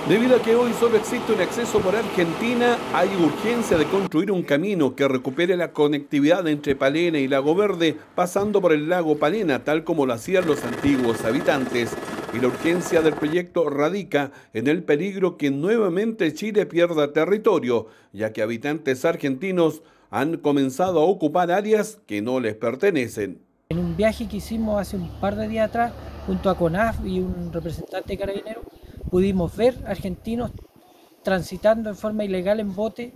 Debido a que hoy solo existe un acceso por Argentina, hay urgencia de construir un camino que recupere la conectividad entre Palena y Lago Verde, pasando por el lago Palena, tal como lo hacían los antiguos habitantes. Y la urgencia del proyecto radica en el peligro que nuevamente Chile pierda territorio, ya que habitantes argentinos han comenzado a ocupar áreas que no les pertenecen. En un viaje que hicimos hace un par de días atrás, junto a CONAF y un representante de Carabineros, pudimos ver argentinos transitando en forma ilegal en bote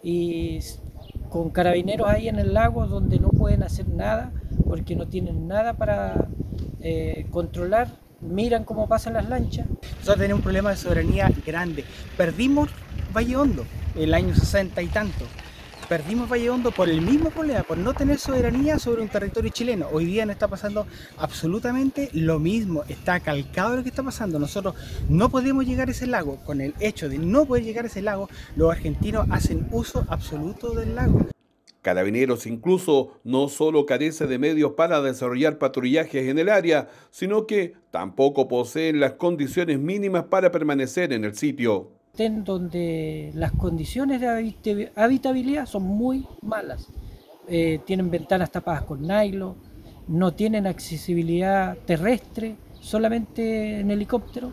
y con carabineros ahí en el lago donde no pueden hacer nada porque no tienen nada para controlar, miran cómo pasan las lanchas. Nosotros tenemos un problema de soberanía grande. Perdimos Valle Hondo el año 60 y tanto. Perdimos Valle Hondo por el mismo problema, por no tener soberanía sobre un territorio chileno. Hoy día nos está pasando absolutamente lo mismo, está calcado lo que está pasando. Nosotros no podemos llegar a ese lago. Con el hecho de no poder llegar a ese lago, los argentinos hacen uso absoluto del lago. Carabineros incluso no solo carece de medios para desarrollar patrullajes en el área, sino que tampoco poseen las condiciones mínimas para permanecer en el sitio. Donde las condiciones de habitabilidad son muy malas. Tienen ventanas tapadas con nylon, no tienen accesibilidad terrestre, solamente en helicóptero.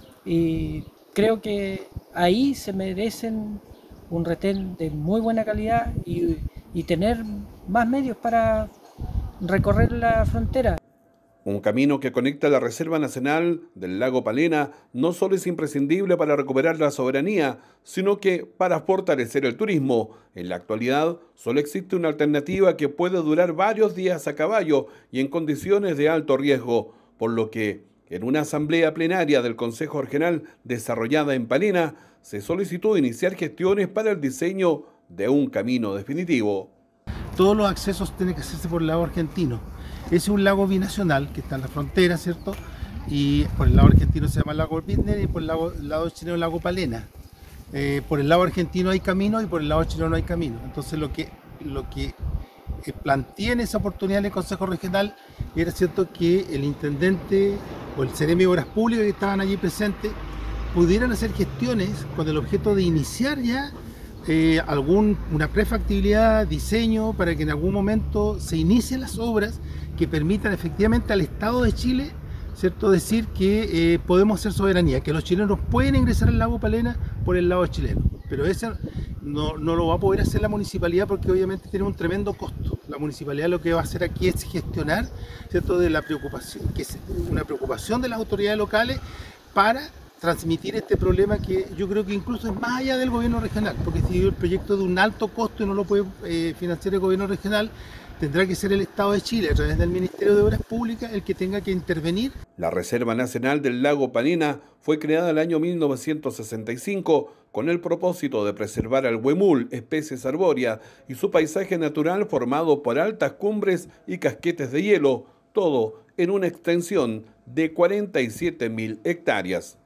Y creo que ahí se merecen un retén de muy buena calidad y tener más medios para recorrer la frontera. Un camino que conecta la Reserva Nacional del Lago Palena no solo es imprescindible para recuperar la soberanía, sino que para fortalecer el turismo. En la actualidad solo existe una alternativa que puede durar varios días a caballo y en condiciones de alto riesgo, por lo que en una asamblea plenaria del Consejo Regional desarrollada en Palena se solicitó iniciar gestiones para el diseño de un camino definitivo. Todos los accesos tienen que hacerse por el lado argentino. Es un lago binacional que está en la frontera, ¿cierto? Y por el lado argentino se llama Lago Birner y por el lado chileno Lago Palena. Por el lado argentino hay camino y por el lado chileno no hay camino. Entonces lo que planteé en esa oportunidad en el Consejo Regional era cierto que el intendente o el Ceremi de Obras Públicas que estaban allí presentes pudieran hacer gestiones con el objeto de iniciar ya una prefactibilidad, diseño, para que en algún momento se inicien las obras que permitan efectivamente al Estado de Chile, ¿cierto?, decir que podemos hacer soberanía, que los chilenos pueden ingresar al lago Palena por el lado chileno. Pero eso no lo va a poder hacer la municipalidad porque obviamente tiene un tremendo costo. La municipalidad lo que va a hacer aquí es gestionar, ¿cierto?, de la preocupación, que es una preocupación de las autoridades locales para transmitir este problema que yo creo que incluso es más allá del gobierno regional, porque si el proyecto de un alto costo y no lo puede financiar el gobierno regional, tendrá que ser el Estado de Chile, a través del Ministerio de Obras Públicas, el que tenga que intervenir. La Reserva Nacional del Lago Palena fue creada en el año 1965 con el propósito de preservar al huemul, especies arbóreas, y su paisaje natural formado por altas cumbres y casquetes de hielo, todo en una extensión de 47.000 hectáreas.